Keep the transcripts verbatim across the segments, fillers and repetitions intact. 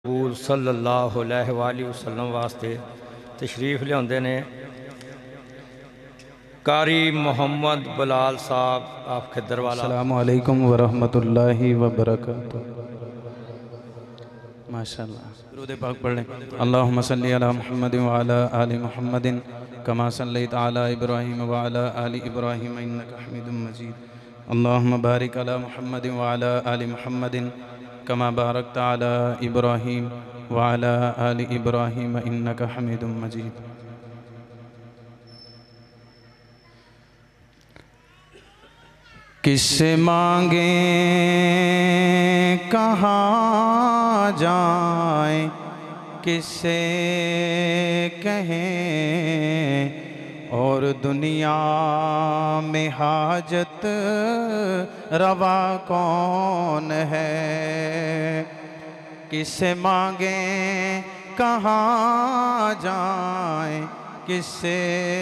حضور صلی اللہ علیہ وآلہ وسلم واسطے تشریف لے ہوندے نے قاری محمد بلال صاحب آپ کے دروالا۔ السلام علیکم ورحمۃ اللہ وبرکاتہ۔ ماشاءاللہ درود پاک پڑھ لیں۔ اللہم صلی علی محمد وعلی آل محمد کما صلیت علی ابراہیم وعلی آل ابراہیم انک حمید مجید۔ اللہم بارک علی محمد وعلی آل محمد کما بارکت علی ابراہیم وعلی آل ابراہیم انک حمید مجید۔ کس سے مانگیں کہاں جائیں، کس سے کہیں اور دنیا میں حاجت روا کون ہے۔ کس سے مانگیں کہاں جائیں، کس سے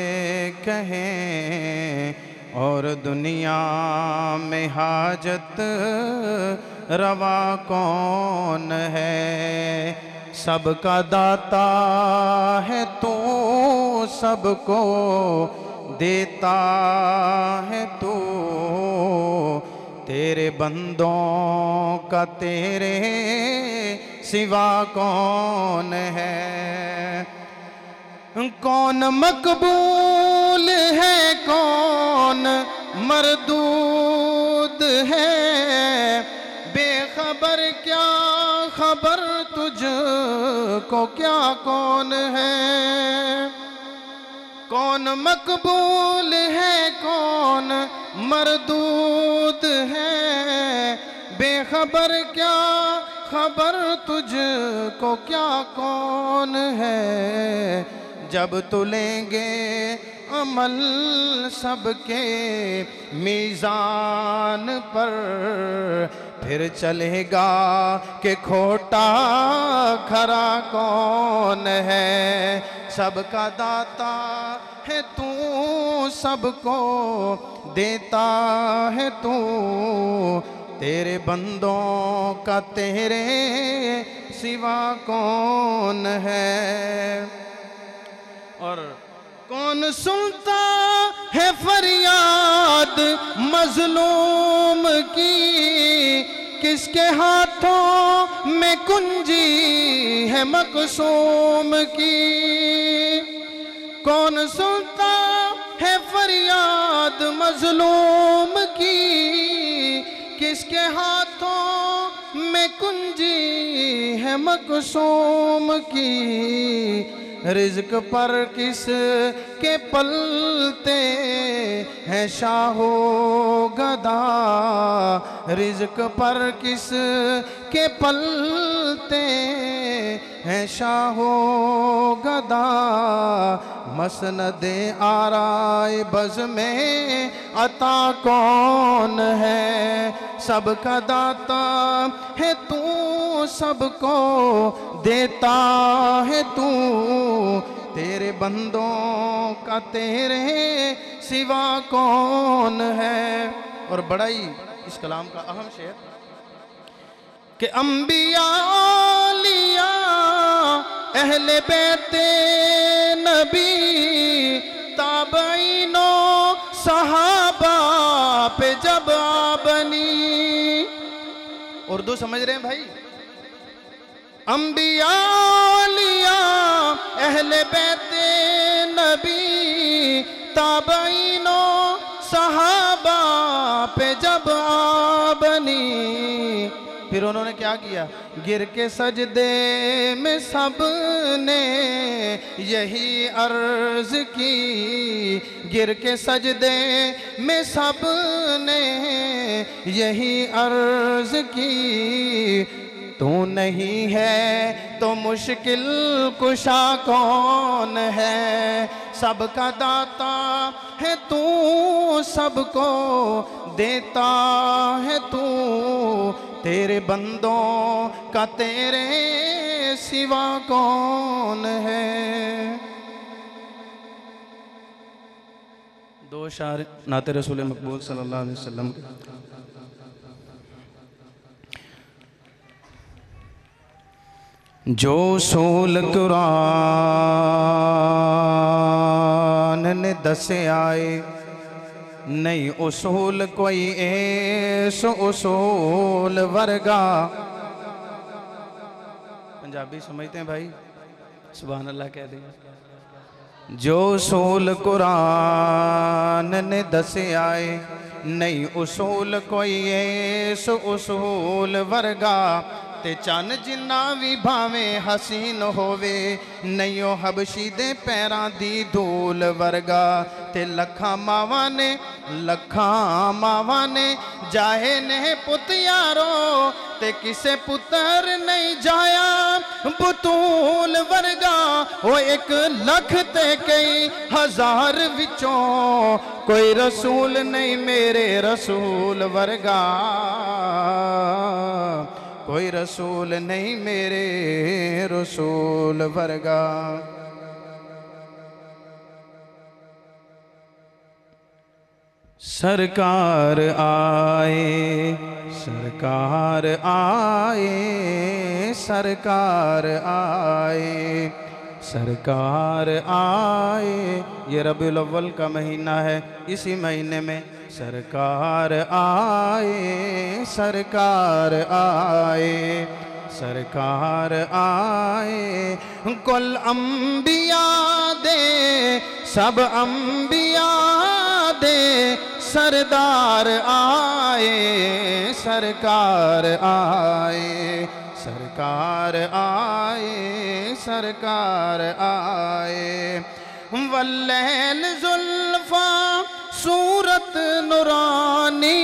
کہیں اور دنیا میں حاجت روا کون ہے۔ سب کا داتا ہے تو سب کو دیتا ہے تو، تیرے بندوں کا تیرے سوا کون ہے۔ کون مقبول ہے کون مردود ہے، بے خبر کیا خبر تجھ کو کیا کون ہے۔ کون مقبول ہے کون مردود ہے، بے خبر کیا خبر تجھ کو کیا کون ہے۔ جب تو لیں گے عمل سب کے میزان پر، پھر چلے گا کہ کھوٹا کھرا کون ہے۔ سب کا داتا ہے تو سب کو دیتا ہے تو، تیرے بندوں کا تیرے سوا کون ہے۔ اور کون سنتا ہے فریاد مظلوم کی، کس کے ہاتھوں میں کنجی ہے مقسوم کی۔ کون سنتا ہے فریاد مظلوم کی، کس کے ہاتھوں میں کنجی ہے مقسوم کی۔ رزق پر کس کے پلتے ہیں شاہ و گدا، رزق پر کس کے پلتے ہیں شاہ و گدا۔ مسند آرائے بز میں عطا کون ہے۔ سب کا داتا ہے تو سب کو دیتا ہے تو، تیرے بندوں کا تیرے سوا کون ہے۔ اور بڑا ہی اس کلام کا اہم شعر کہ انبیاء اولیاء اہل بیت نبی، تابعین و صحابہ پہ جب آبنی۔ اردو سمجھ رہے ہیں بھائی؟ انبیاء اولیاء اہل بیت نبی، تابعین و صحابہ پہ جب آبنی، پھر انہوں نے کیا کیا؟ گر کے سجدے میں سب نے یہی عرض کی، گر کے سجدے میں سب نے یہی عرض کی۔ تو نہیں ہے تو مشکل کشا کون ہے۔ سب کا داتا ہے تو سب کو دیتا ہے تو، تیرے بندوں کا تیرے سوا کون ہے۔ دو اشعار نعت رسول مقبول صلی اللہ علیہ وسلم کے۔ جو اصول قرآن نے دسے آئے نہیں اصول کوئی ایس اصول ورگا. پنجابی سمجھتے ہیں بھائی؟ سبحان اللہ کہہ دیں. جو اصول قرآن نے دسے آئے نہیں اصول کوئی ایس اصول ورگا. تے چان جنہ بھی بھاویں حسین ہووے نہیں حبشی دے پیران دی دھول ورگا. تے لکھاں ماواں نے لکھاں ماواں نے جائے نے پت یارو تے کسے پتر نہیں جایا بطول ورگا. وہ ایک لکھ تے کئی ہزار وچوں کوئی رسول نہیں میرے رسول ورگا. کوئی رسول نہیں میرے رسول ورگا. سرکار آئے سرکار آئے سرکار آئے سرکار آئے. یہ ربیع الاول کا مہینہ ہے. اسی مہینے میں سرکار آئے سرکار آئے سرکار آئے. کل انبیاء دے سب انبیاء دے سردار آئے سرکار آئے سرکار آئے سرکار آئے. واللیل زلفاں صورت نورانی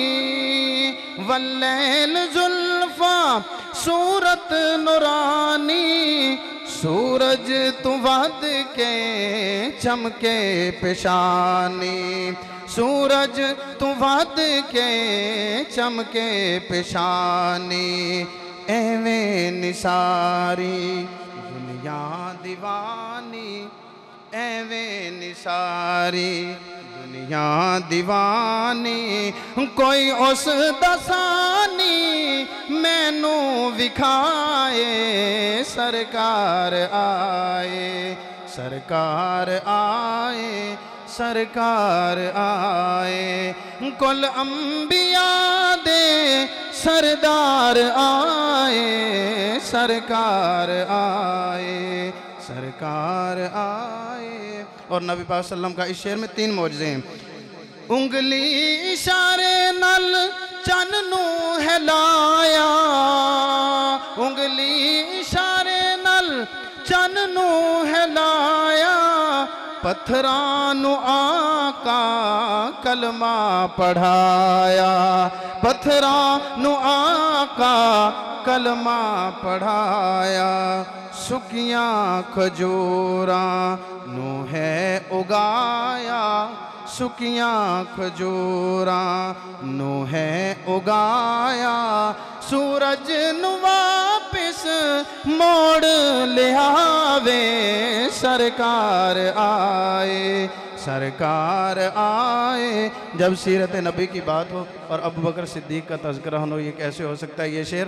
واللیل زلفاں صورت نورانی. سورج تو ود کے چمکے پیشانی سورج تو ود کے چمکے پیشانی. ایویں نثاری دنیا دیوانی ایویں نثاری دنیا دیوانی. کوئی اس دسانی مینوں وکھائے سرکار آئے سرکار آئے سرکار آئے. کل انبیاء دے سردار آئے سرکار آئے سرکار آئے. اور نبی پاک صلی اللہ علیہ وسلم کا اس شعر میں تین معجزے ہیں. انگلی اشارے نل چن نو ہلایا انگلی اشارے نل چن نو ہلایا. پتھرانو آقا کلمہ پڑھایا پتھرانو آقا کلمہ پڑھایا. سکیاں کھجوراں نو ہے اگایا سکیاں کھجوراں نو ہے اگایا. سورج نو واپس موڑ لے آوے سرکار آئے سرکار آئے. جب سیرت نبی کی بات ہو اور ابو بکر صدیق کا تذکرہ ہو یہ کیسے ہو سکتا ہے؟ یہ شعر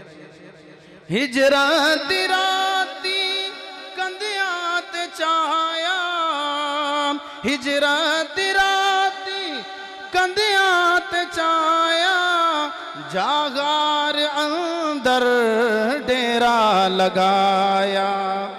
ہجرت راتی کندیاں تے چایا ہجرت راتی کندیاں تے چایا. جاغار اندر ڈیرا لگایا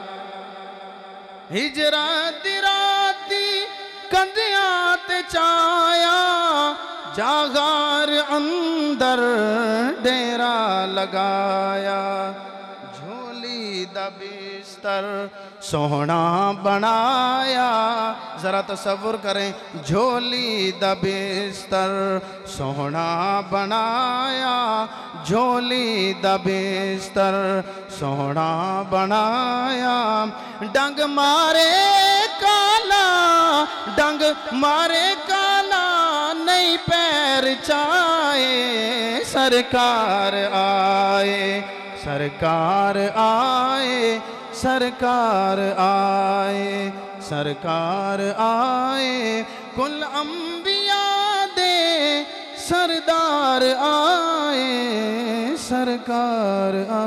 ہجرت راتی کندیاں تے چایا. جاغار اندر ڈیرا لگایا. جھولی دا بستر سوہنا بنایا. ذرا تصور کریں جھولی دا بستر سوہنا بنایا جھولی دا بستر سوہنا بنایا. ڈنگ مارے کالا ڈنگ مارے کالا نہیں پیر چاہے سرکار آئے سرکار آئے سرکار آئے سرکار آئے. کل انبیاء دے سردار آئے سرکار آئے.